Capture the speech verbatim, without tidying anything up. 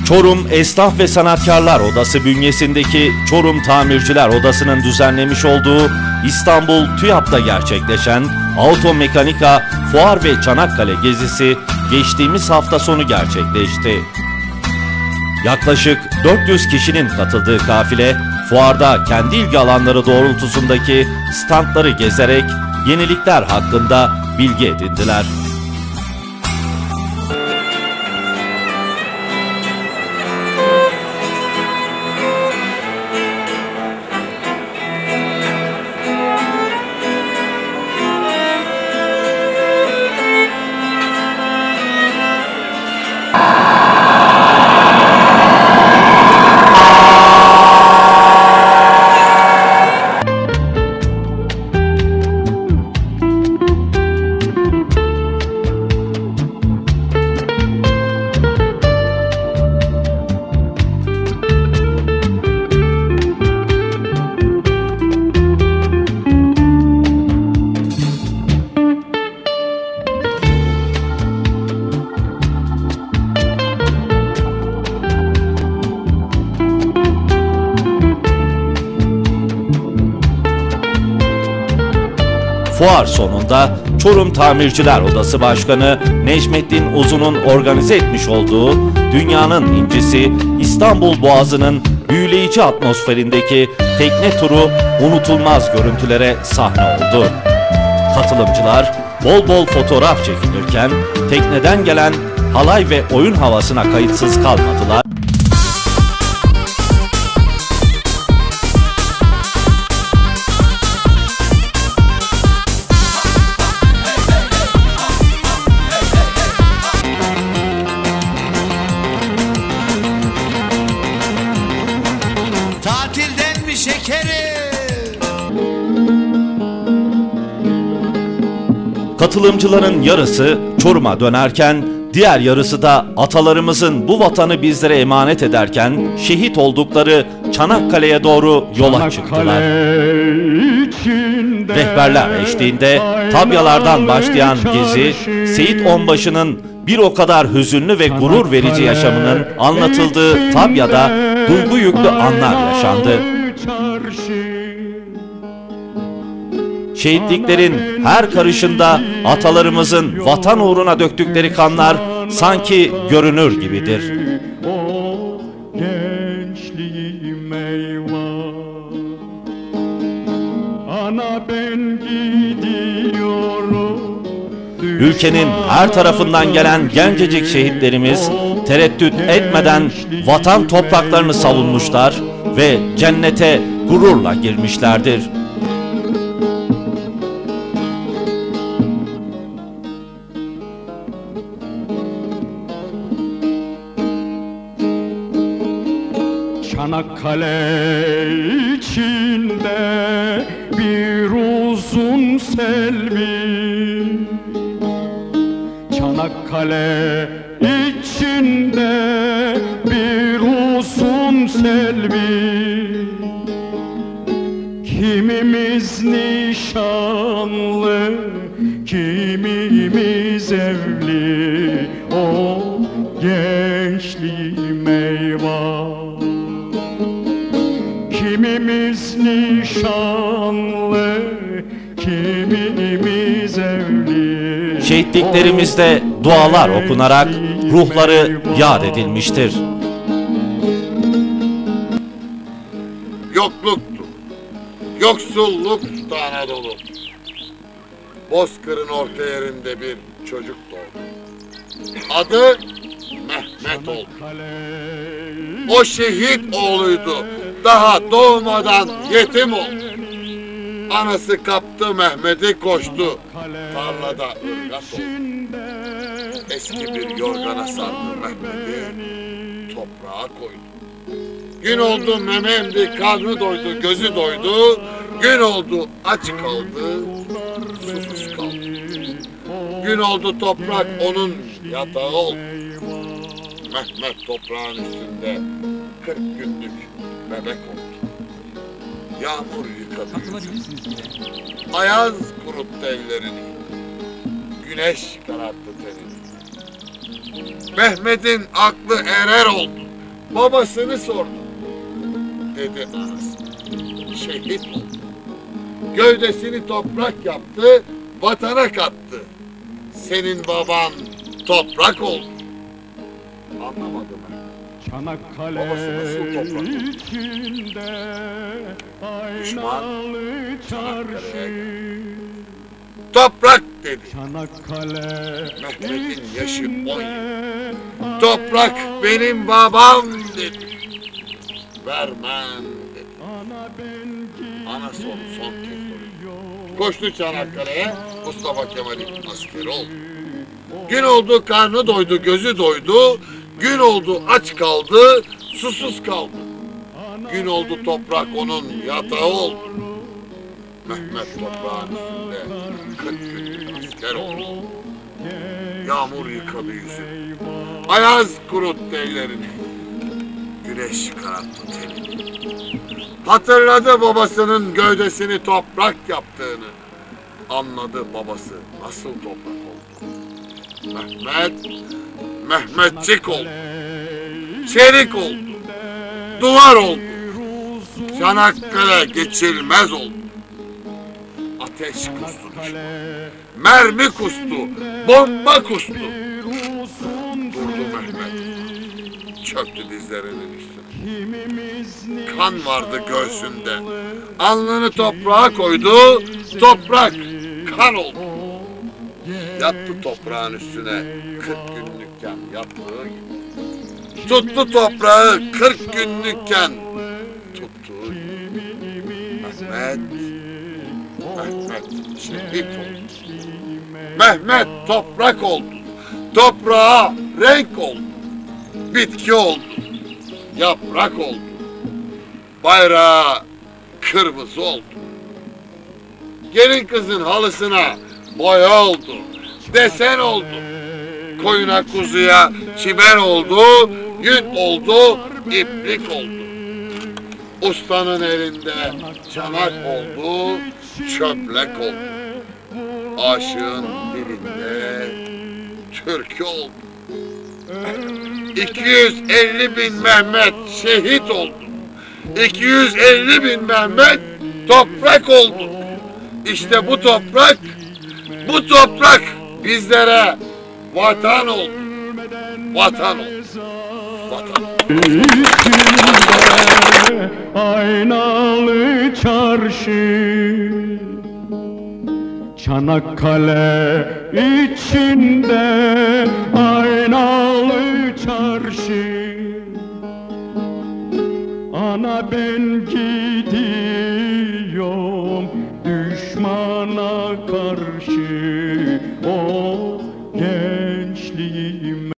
Çorum Esnaf ve Sanatkarlar Odası bünyesindeki Çorum Tamirciler Odası'nın düzenlemiş olduğu İstanbul TÜYAP'ta gerçekleşen Automekanika Fuar ve Çanakkale gezisi geçtiğimiz hafta sonu gerçekleşti. Yaklaşık dört yüz kişinin katıldığı kafile, fuarda kendi ilgi alanları doğrultusundaki standları gezerek yenilikler hakkında bilgi edindiler. Fuar sonunda Çorum Tamirciler Odası Başkanı Necmettin Uzun'un organize etmiş olduğu dünyanın incisi İstanbul Boğazı'nın büyüleyici atmosferindeki tekne turu unutulmaz görüntülere sahne oldu. Katılımcılar bol bol fotoğraf çekilirken tekneden gelen halay ve oyun havasına kayıtsız kalmadılar. Tatilden mi şekerim? Katılımcıların yarısı Çorum'a dönerken diğer yarısı da atalarımızın bu vatanı bizlere emanet ederken şehit oldukları Çanakkale'ye doğru yola çıktılar. Rehberler eşliğinde tabyalardan başlayan gezi, Seyit Onbaşı'nın bir o kadar hüzünlü ve gurur verici yaşamının anlatıldığı tabyada duygu yüklü anlar yaşandı. Şehitliklerin her karışında atalarımızın vatan uğruna döktükleri kanlar sanki görünür gibidir. Ülkenin her tarafından gelen gencecik şehitlerimiz tereddüt etmeden vatan topraklarını savunmuşlar ve cennete gururla girmişlerdir. Çanakkale içinde bir uzun selvi, Çanakkale içinde bir uzun selvi, kimimiz nişanlı, kimimiz evli, o gençliğim eyvah. Kimimiz nişanlı, kimimiz evli. Şehitliklerimizde dualar okunarak ruhları yad edilmiştir. Yokluktu, yoksulluktu Anadolu. Bozkır'ın orta yerinde bir çocuk doğdu. Adı Mehmet oldu. O şehit oğluydu. Daha doğmadan yetim oldu. Anası kaptı Mehmet'i, koştu. Tarlada ırgat oldu. Eski bir yorgana sardı Mehmet'i, toprağa koydu. Gün oldu meme emdi, karnı doydu, gözü doydu. Gün oldu aç kaldı, susuz kaldı. Gün oldu toprak onun yatağı oldu. Mehmet toprağın üstünde kırk günlük bebek oldu. Yağmur yıkadı yüzünü. Ayaz kuruttu ellerini. Güneş kararttı tenini. Mehmet'in aklı erer oldu. babasını sordu. Dedi anası. Şehit oldu. Gövdesini toprak yaptı, vatana kattı. Senin baban toprak oldu. Anlamadım ben. Çanakkale Babası nasıl toprak oldu? içinde Düşman aynalı çarşı. Toprak dedi. Çanakkale Mehmet'in yaşı on yıl. içinde Toprak benim babam dedi. Vermem dedi. ana ben Anası onu son kez doyurdu. Koştu Çanakkale'ye, Mustafa Kemal'in askeri oldu. Gün oldu karnı doydu, gözü doydu. Gün oldu aç kaldı, susuz kaldı. Gün oldu toprak onun yatağı oldu. Mehmet toprağın üstünde kırk günlük asker oldu. Yağmur yıkadı yüzünü. Ayaz kuruttu ellerini. Güneş kararttı tenini. Hatırladı babasının gövdesini toprak yaptığını. Anladı babası nasıl toprak oldu. Mehmet, Mehmetçik oldu. Çelik oldu. Duvar oldu. Çanakkale geçilmez oldu. Ateş kustu düşman. Mermi kustu. Bomba kustu. Durdu Mehmet. Çöktü dizlerinin üstüne. Kan vardı göğsünde. Alnını toprağa koydu. Toprak kan oldu. Yattı toprağın üstüne kırk günlükken yattığı gibi. Tuttu toprağı kırk günlükken tuttuğu gibi. Mehmet, Mehmet şehit oldu. Mehmet toprak oldu. Toprağa renk oldu. Bitki oldu. Yaprak oldu. Bayrağı kırmızı oldu. Gelin kızın halısına boya oldu. Desen oldu. Koyuna kuzuya çimen oldu. Yün oldu. İplik oldu. Ustanın elinde çanak oldu. Çöplek oldu. Aşığın dilinde türkü oldu. iki yüz elli bin Mehmet şehit oldu. iki yüz elli bin Mehmet toprak oldu. İşte bu toprak, bu toprak bizlere vatan oldu. Vatan oldu. Vatan oldu. içinde aynalı çarşı. Çanakkale içinde aynalı çarşı. Ana ben gidiyorum düşmana karşı. Oh.